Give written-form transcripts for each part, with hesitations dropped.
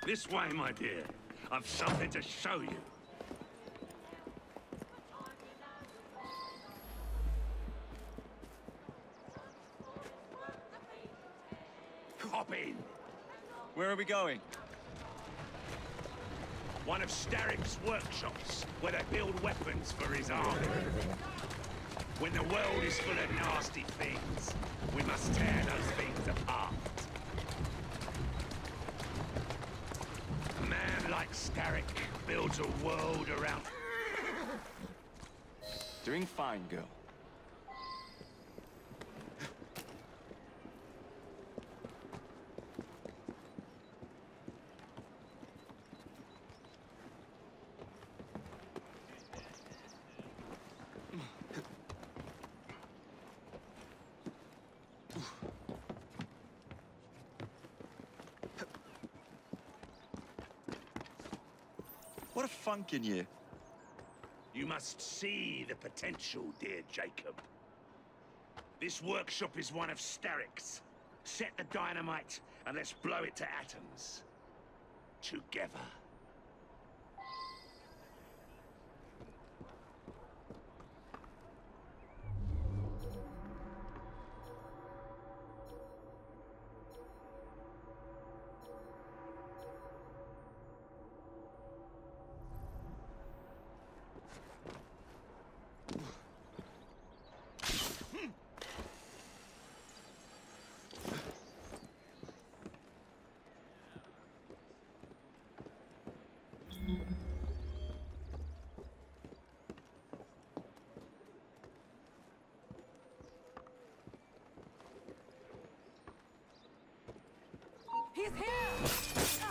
This way, my dear. I've something to show you. Hop in. Where are we going? One of Starrick's workshops, where they build weapons for his army. When the world is full of nasty things, we must tear those things apart. A man like Starrick builds a world around... Doing fine, girl. What a funk in you. You must see the potential, dear Jacob. This workshop is one of Starrick's. Set the dynamite and let's blow it to atoms. Together. He's here!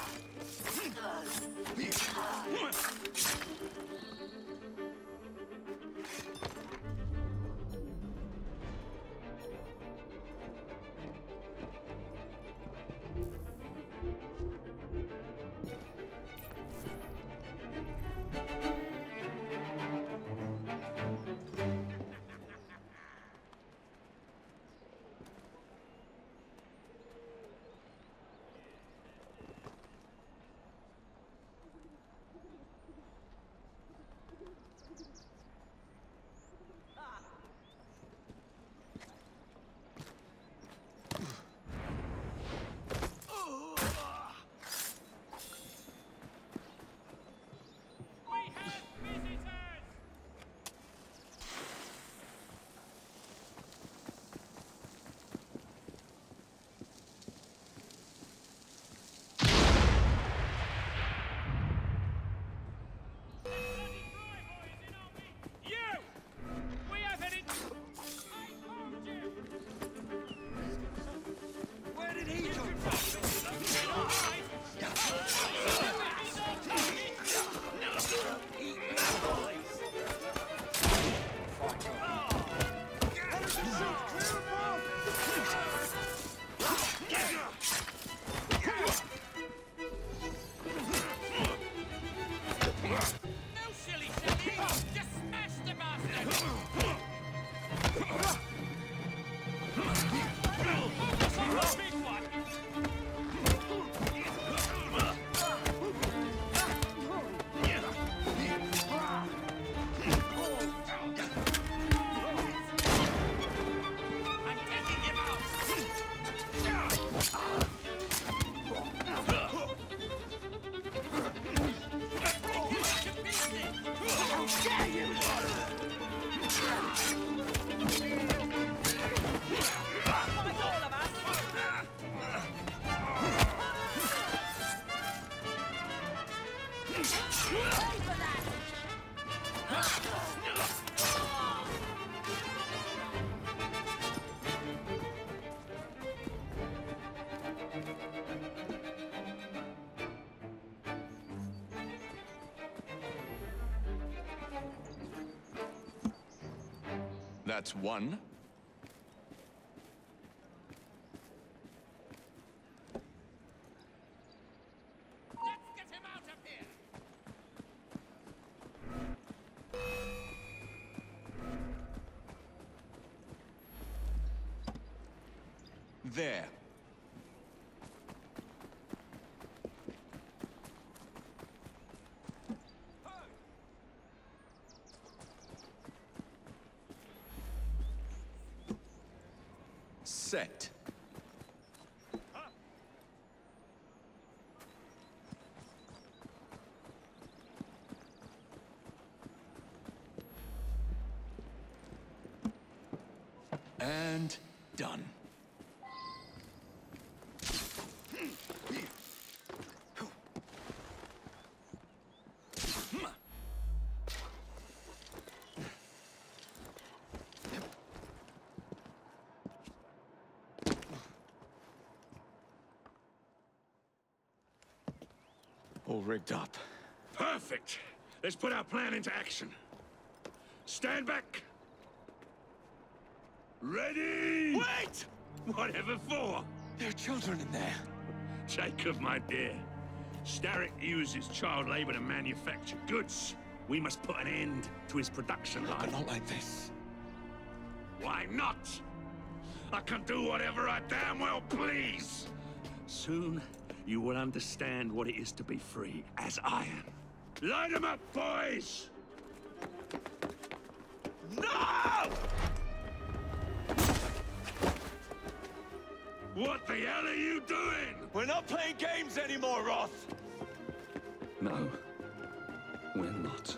That's one. Let's get him out of here! There. set. And done. All rigged up. Perfect. Let's put our plan into action. Stand back. Ready? Wait! Whatever for? There are children in there. Jacob, my dear. Starrick uses child labor to manufacture goods. We must put an end to his production line. But not like this. Why not? I can do whatever I damn well please. Soon, you will understand what it is to be free, as I am. Light 'em up, boys! No! What the hell are you doing? We're not playing games anymore, Roth! No, we're not.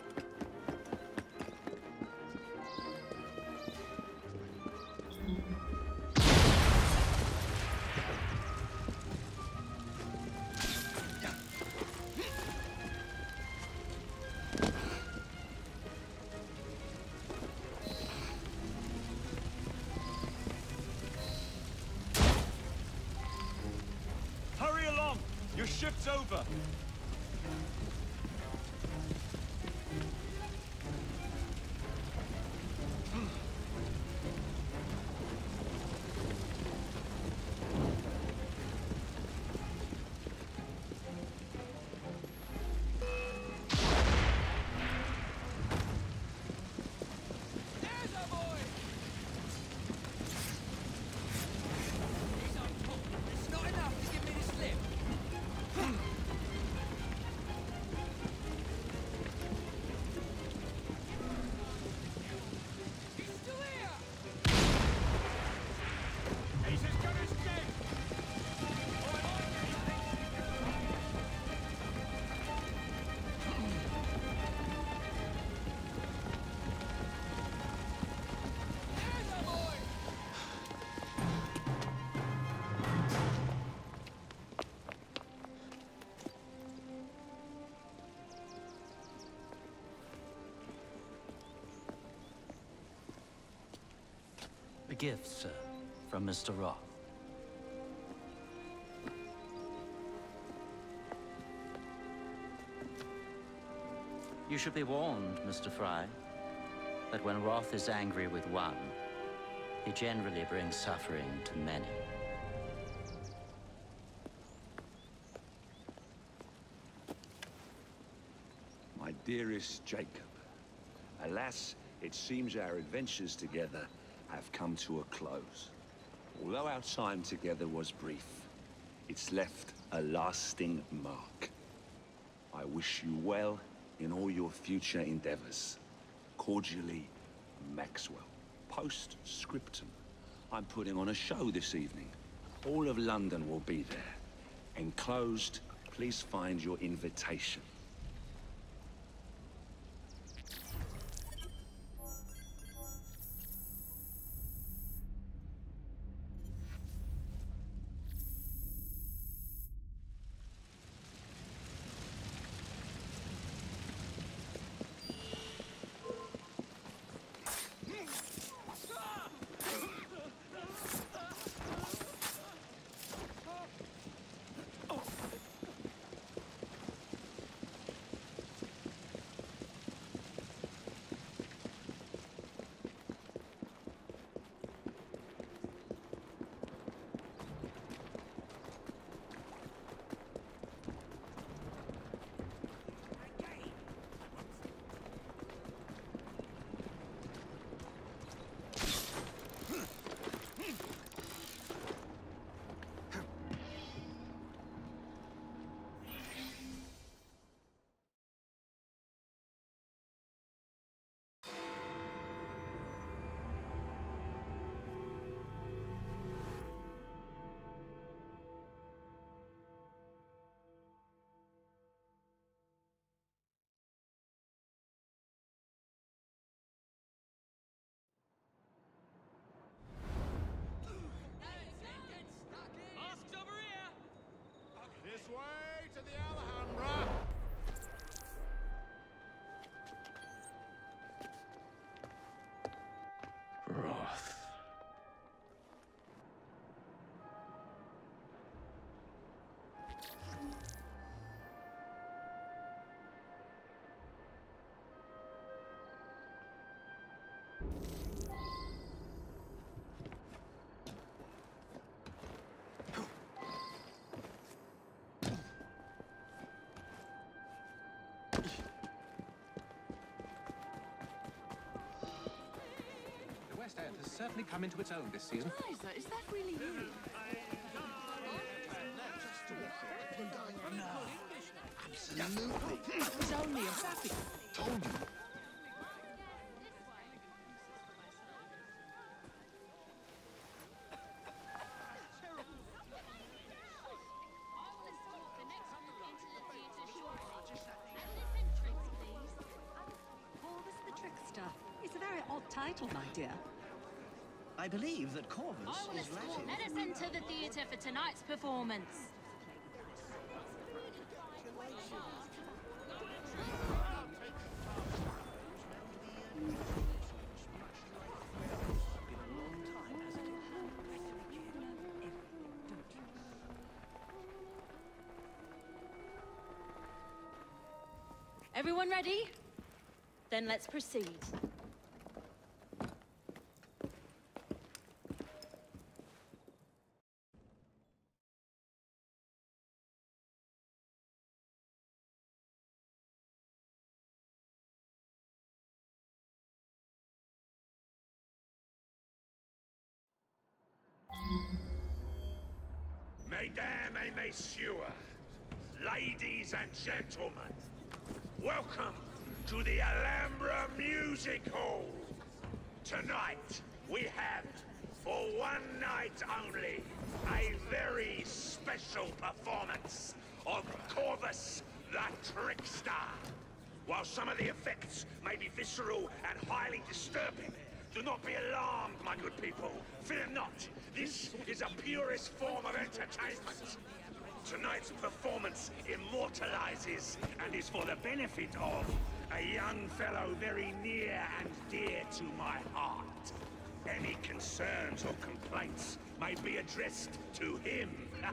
Hurry along! Your shift's over! There's our boy! He's on top. It's not enough to give me the slip. He's still here! He's as good as dead! There's our boy! A gift, sir, from Mr. Roth. You should be warned, Mr. Fry, that when Roth is angry with one, he generally brings suffering to many. My dearest Jacob, alas, it seems our adventures together have come to a close. Although our time together was brief, it's left a lasting mark. I wish you well in all your future endeavors. Cordially, Maxwell. Post-scriptum. I'm putting on a show this evening. All of London will be there. Enclosed, please find your invitation. Stead has certainly come into its own this season. Liza, is that really you? Absolutely. It was only a puppy. Told you. Corvus the Trickster. It's a very odd title, my dear. I believe that Corvus I will is escort Latin. Medicine to the theatre for tonight's performance. Everyone ready? Then let's proceed. Mesdames et messieurs, ladies and gentlemen, welcome to the Alhambra Music Hall. Tonight, we have, for one night only, a very special performance of Corvus the Trickster. While some of the effects may be visceral and highly disturbing, do not be alarmed, my good people. Fear not. This is a purest form of entertainment. Tonight's performance immortalizes and is for the benefit of a young fellow very near and dear to my heart. Any concerns or complaints may be addressed to him.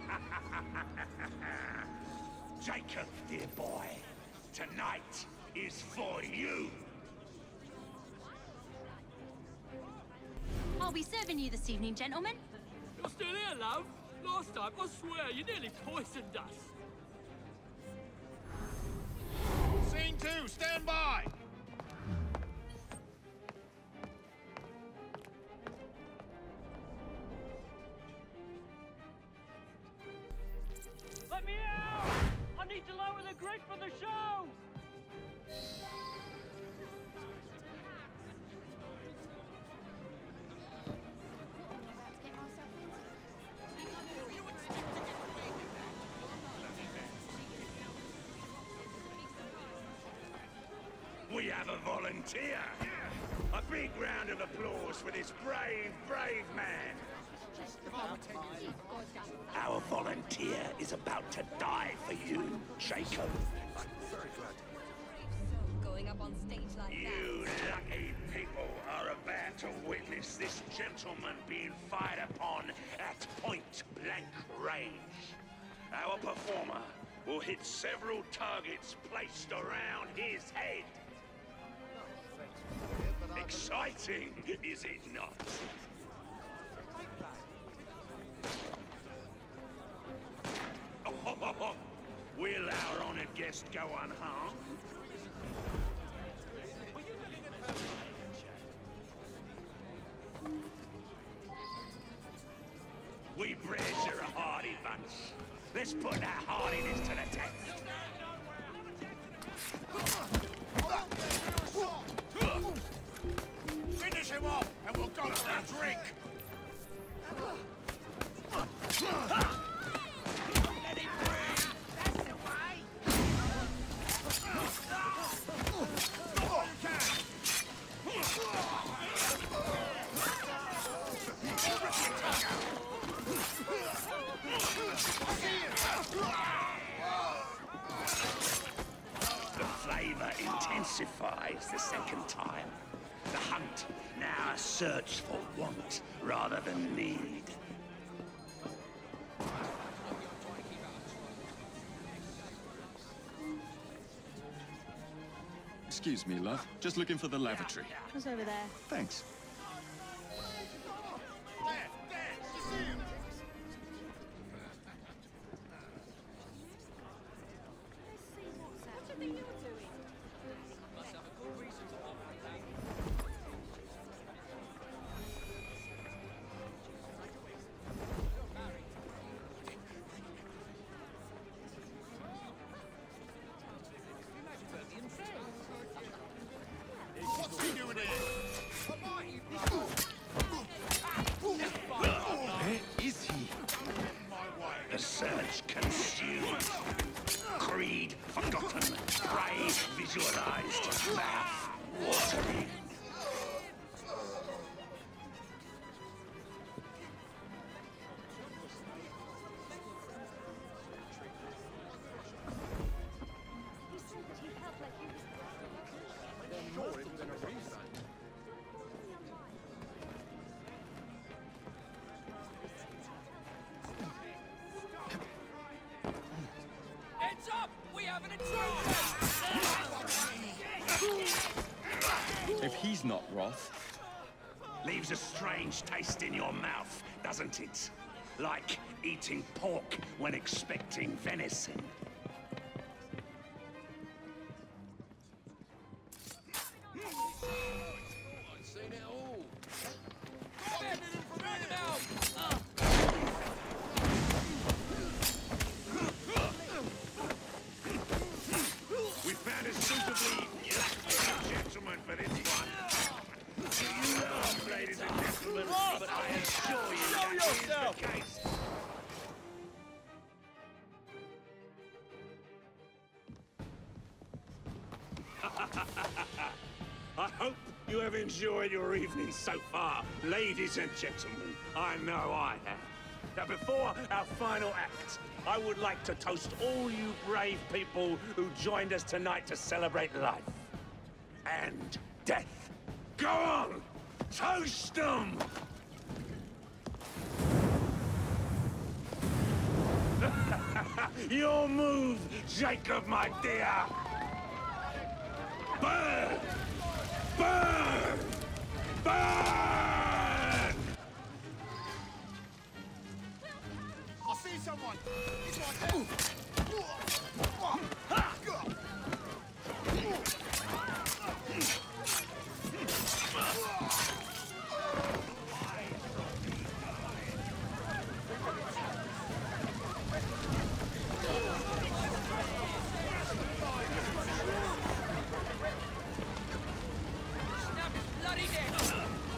Jacob, dear boy, tonight is for you. I'll be serving you this evening, gentlemen. You're still here, love? Last time, I swear, you nearly poisoned us. Scene 2, stand by! Let me out! I need to lower the grid for the show! We have a volunteer. A big round of applause for this brave, brave man. Our volunteer is about to die for you, Jacob. Going up on stage like You lucky people are about to witness this gentleman being fired upon at point-blank range. Our performer will hit several targets placed around his head. Exciting, is it not? Will our honored guest go unharmed? We Brits are a hardy bunch. Let's put our hardiness to the test. Finish him off, and we'll go for a drink! Let him breathe! That's the way! The flavor intensifies the second time. The hunt, now a search for want rather than need. Excuse me, love. Just looking for the lavatory. Who's over there? Thanks. Roth? Leaves a strange taste in your mouth, doesn't it? Like eating pork when expecting venison. I've seen it all. Drag him out! We found a suitably gentleman for this one. You laugh, ladies and gentlemen, but I assure you that is the case. I hope you have enjoyed your evening so far, ladies and gentlemen. I know I have. Now, before our final act, I would like to toast all you brave people who joined us tonight to celebrate life and death. Go on! Toast them! Your move, Jacob, my dear! Burn! Burn! Burn! I see someone! It's right there! Snap his bloody neck!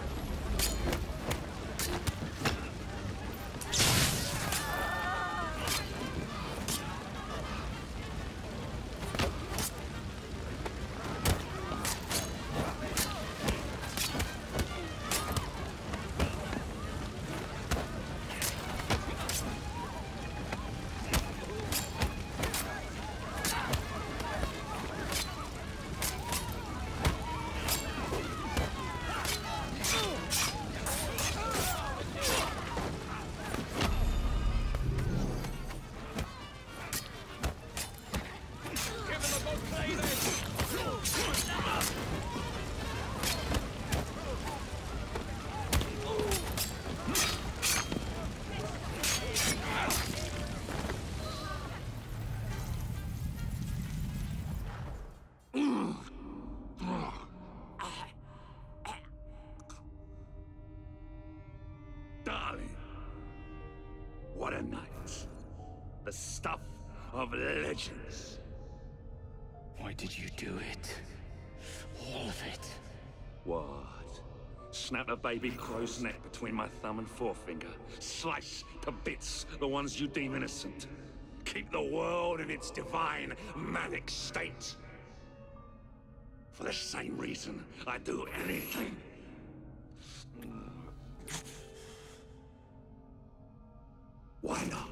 Darling, what a night. The stuff of legends. Why did you do it? All of it. What? Snap a baby crow's neck between my thumb and forefinger. Slice to bits the ones you deem innocent. Keep the world in its divine, manic state. For the same reason, I'd do anything. Why not?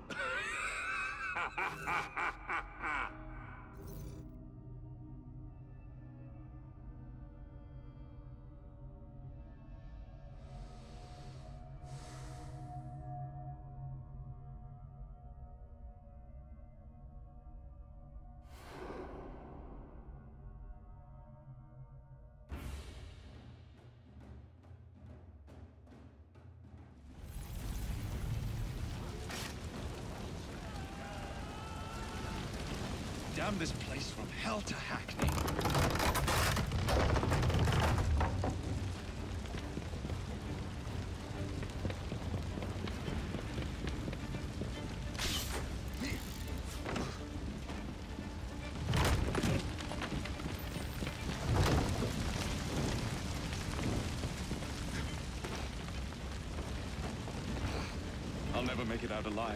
Damn this place from hell to Hackney. I'll never make it out alive.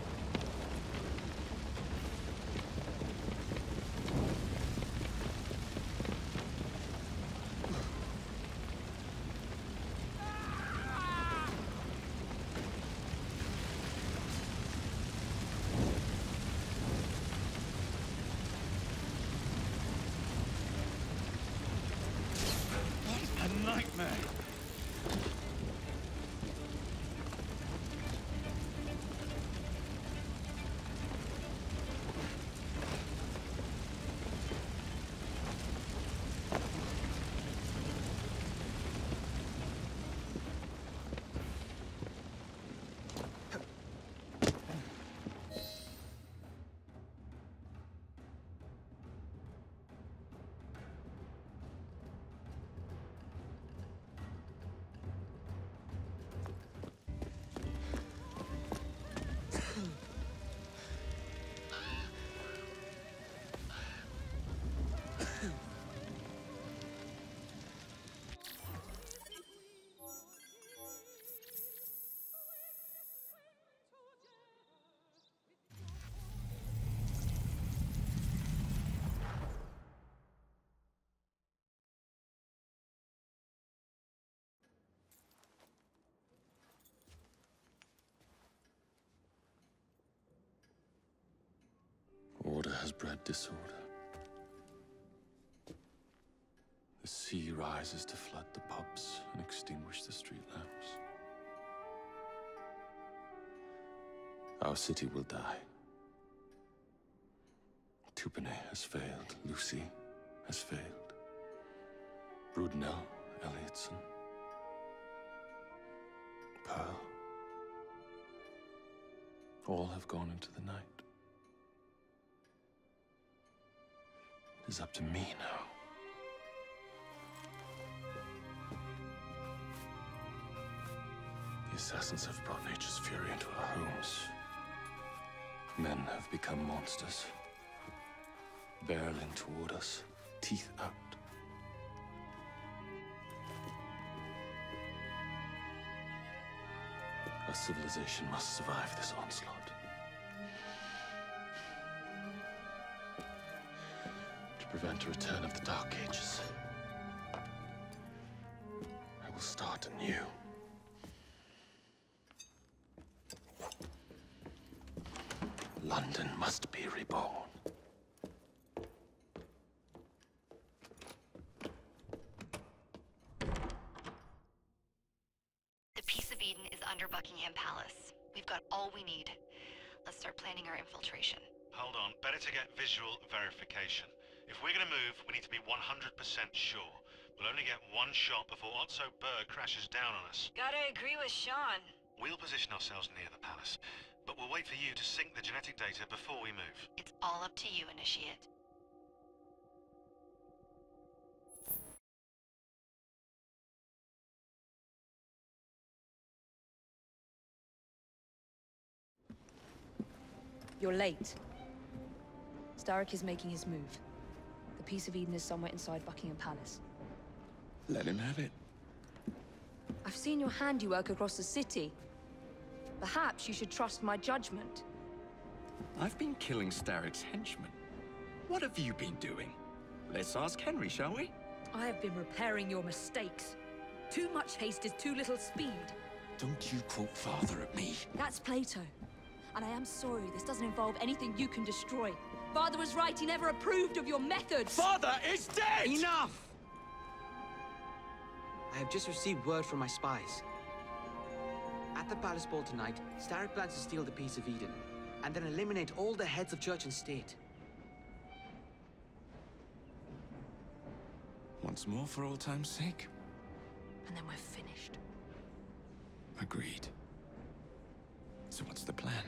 What a nightmare! bred disorder. The sea rises to flood the pubs and extinguish the street lamps. Our city will die. Tupene has failed. Lucy has failed. Brudenell, Elliotson, Pearl. All have gone into the night. It is up to me now. The assassins have brought nature's fury into our homes. Men have become monsters, barreling toward us, teeth out. Our civilization must survive this onslaught. To prevent a return of the Dark Ages, I will start anew. London must be reborn. The Peace of Eden is under Buckingham Palace. We've got all we need. Let's start planning our infiltration. Hold on, better to get visual verification. If we're gonna move, we need to be 100% sure. We'll only get one shot before Otso Berg crashes down on us. Gotta agree with Sean. We'll position ourselves near the palace, but we'll wait for you to sync the genetic data before we move. It's all up to you, Initiate. You're late. Starrick is making his move. The Peace of Eden is somewhere inside Buckingham Palace. Let him have it. I've seen your handiwork across the city. Perhaps you should trust my judgment. I've been killing Starrick's henchmen. What have you been doing? Let's ask Henry, shall we? I have been repairing your mistakes. Too much haste is too little speed. Don't you quote Father at me. That's Plato. And I am sorry this doesn't involve anything you can destroy. Father was right, he never approved of your methods. Father is dead! Enough! I have just received word from my spies. At the Palace Ball tonight, Starrick plans to steal the Peace of Eden, and then eliminate all the heads of church and state. Once more for old time's sake. And then we're finished. Agreed. So what's the plan?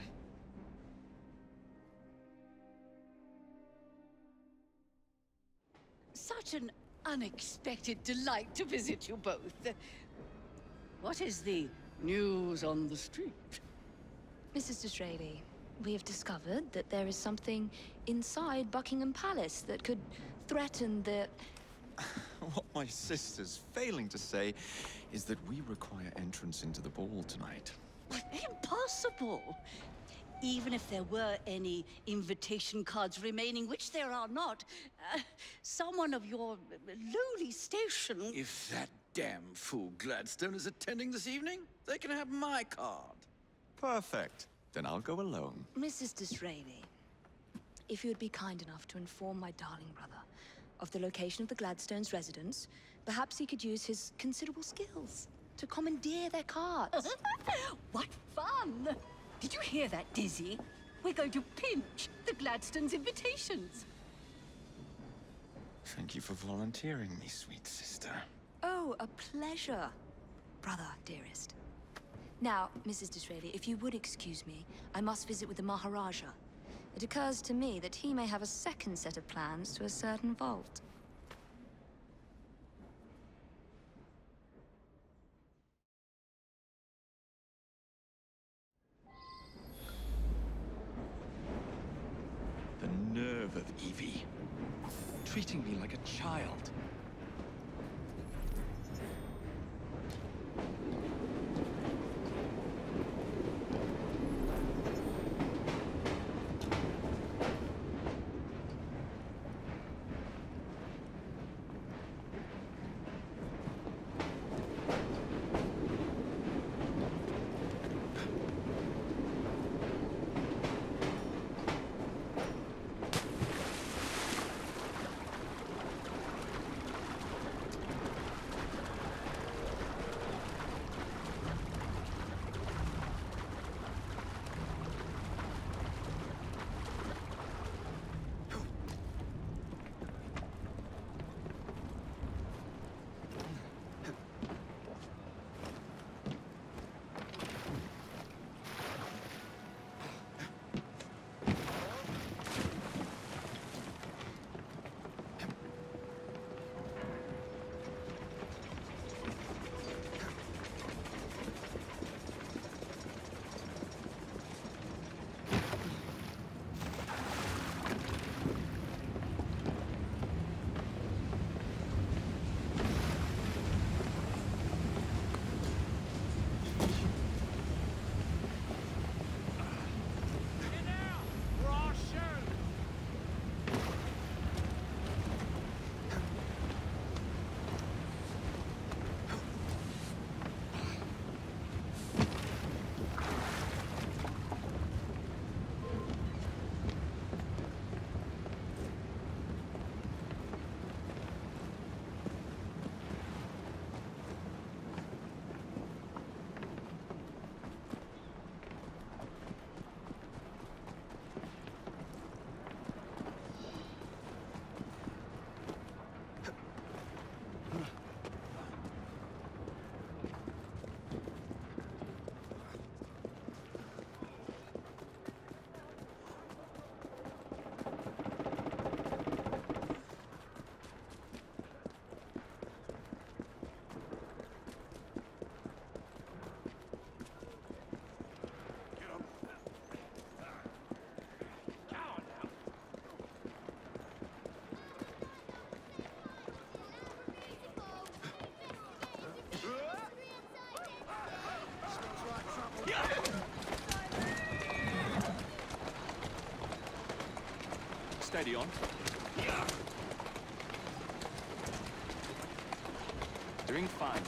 Such an unexpected delight to visit you both. What is the news on the street? Mrs. Disraeli, we have discovered that there is something inside Buckingham Palace that could threaten the... What my sister's failing to say is that we require entrance into the ball tonight. Impossible! Even if there were any invitation cards remaining, which there are not, someone of your lowly station... If that damn fool Gladstone is attending this evening, they can have my card. Perfect. Then I'll go alone. Mrs. Disraeli, if you would be kind enough to inform my darling brother of the location of the Gladstones' residence, perhaps he could use his considerable skills to commandeer their cards. What fun! Did you hear that, Dizzy? We're going to pinch the Gladstones' invitations. Thank you for volunteering me, sweet sister. Oh, a pleasure, brother, dearest. Now, Mrs. Disraeli, if you would excuse me, I must visit with the Maharaja. It occurs to me that he may have a second set of plans to a certain vault. The nerve of Evie. Treating me like a child. ready on. Doing fine.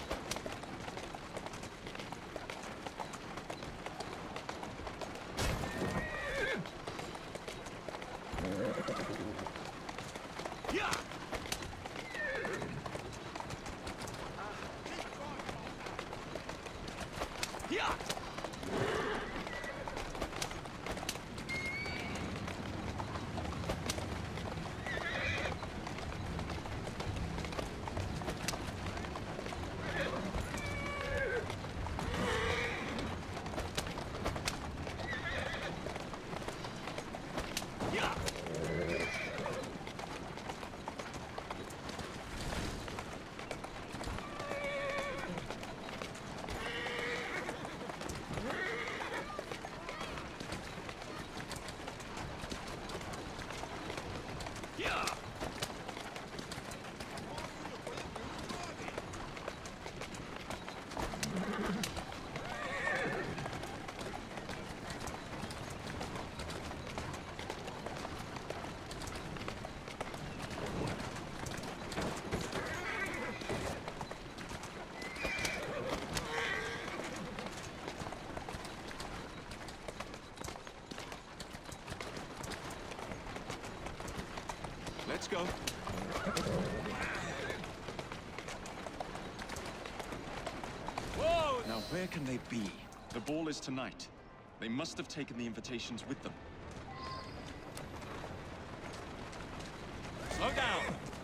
Let's go. Whoa! Now, where can they be? The ball is tonight. They must have taken the invitations with them. Slow down!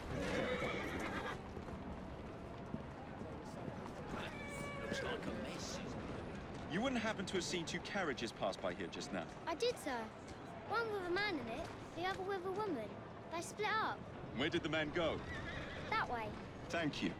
Looks like a mess. You wouldn't happen to have seen two carriages pass by here just now? I did, sir. One with a man in it, the other with a woman. They split up. Where did the man go? That way. Thank you.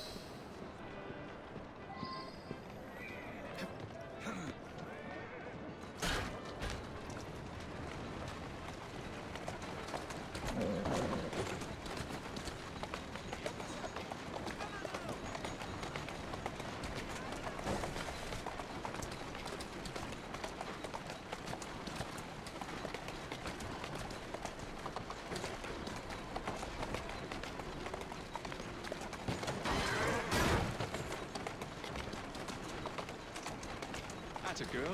That's a girl.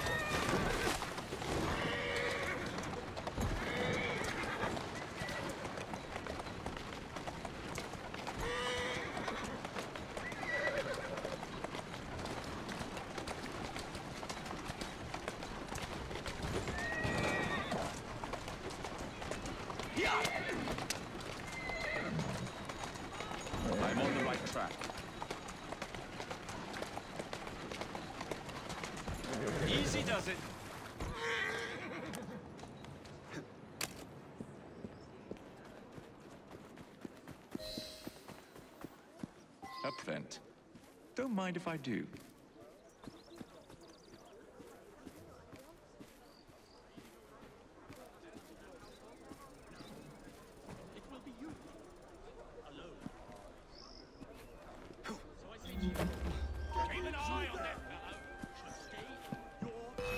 I'm on the right track. Easy does it. Up vent. Don't mind if I do. It will be you. Alone. Keep an eye on that fellow. Should stay your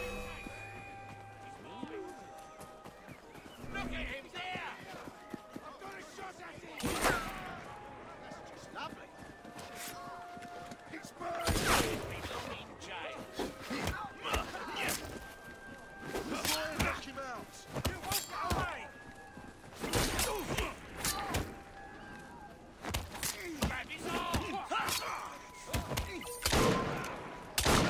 Look at him there! I've got a shot at him! That's just lovely. It's burned! He's in jail. Knock him out! You won't get away! Grab his arm!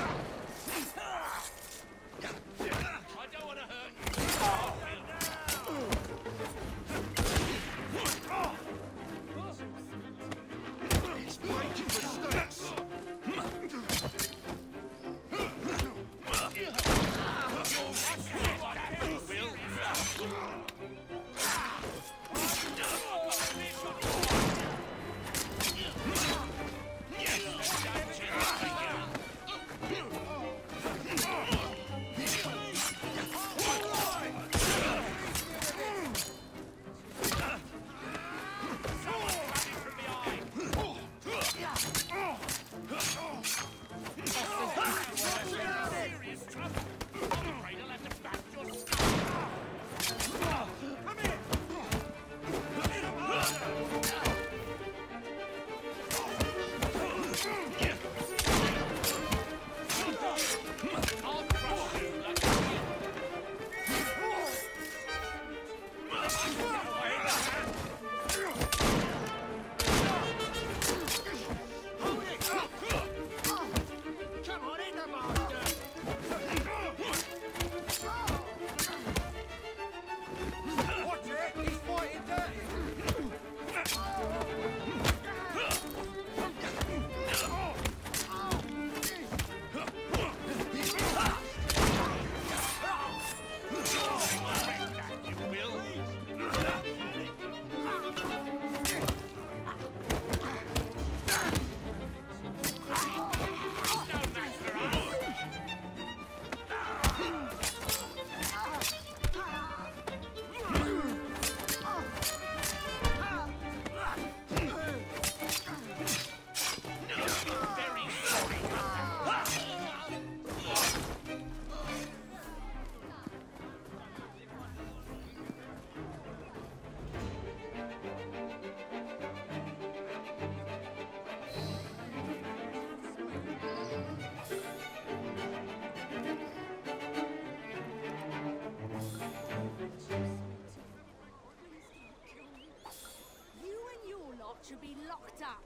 should be locked up.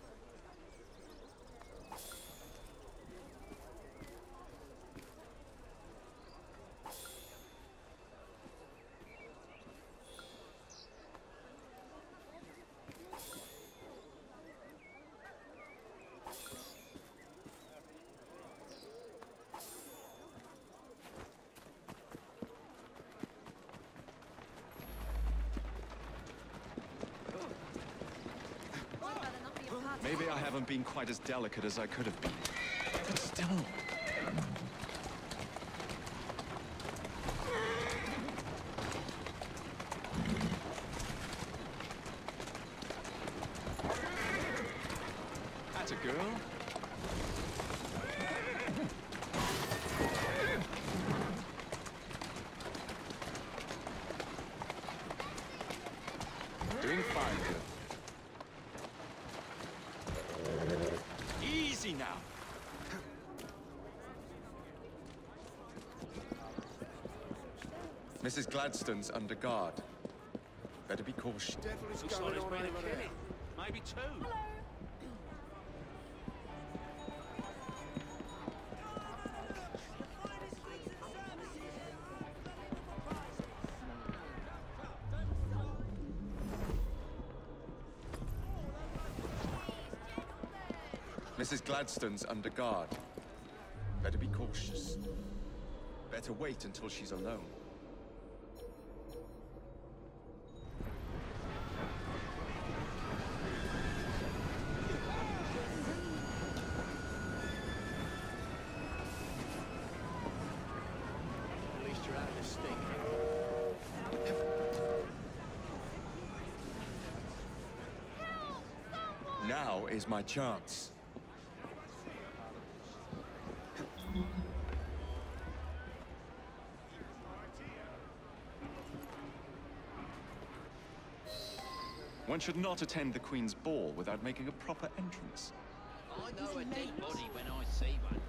Maybe I haven't been quite as delicate as I could have been. But still... That's a girl. Doing fine, girl. Easy now. Mrs. Gladstone's under guard. Better be cautious. Looks like there's been a killing. Maybe two. Mrs. Gladstone's under guard. Better be cautious. Better wait until she's alone. At least you're out of this stink. Now is my chance. One should not attend the Queen's ball without making a proper entrance. I know a dead body when I see one.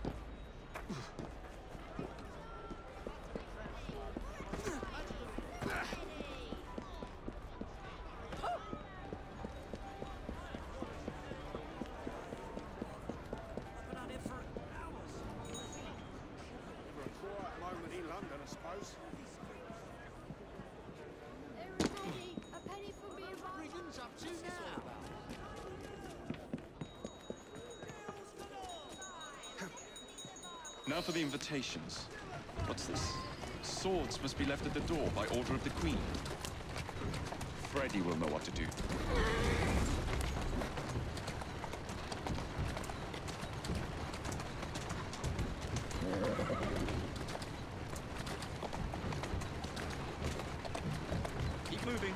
Never a quiet moment in London, I suppose. Everybody, a penny for me and Britain's up to now. Now for the invitations. What's this? Swords must be left at the door by order of the Queen. Freddy will know what to do. Keep moving.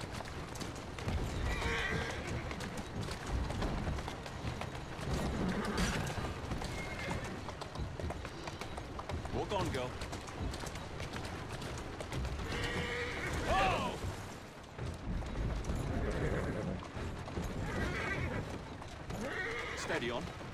Walk on, girl. Oh! Steady on.